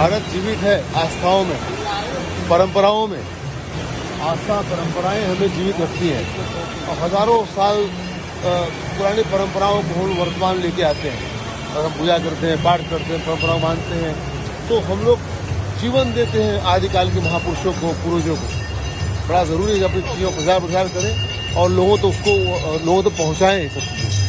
भारत जीवित है आस्थाओं में, परंपराओं में। आस्था परंपराएं हमें जीवित रखती हैं और हजारों साल पुरानी परंपराओं को हम वर्तमान लेके आते हैं और हम पूजा करते हैं, पाठ करते हैं, परंपराओं मानते हैं। तो हम लोग जीवन देते हैं आदिकाल के महापुरुषों को, पूर्वजों को। बड़ा ज़रूरी है कि अपनी चीज़ों का प्रचार करें और लोगों तक पहुँचाएँ सब चीज़ें।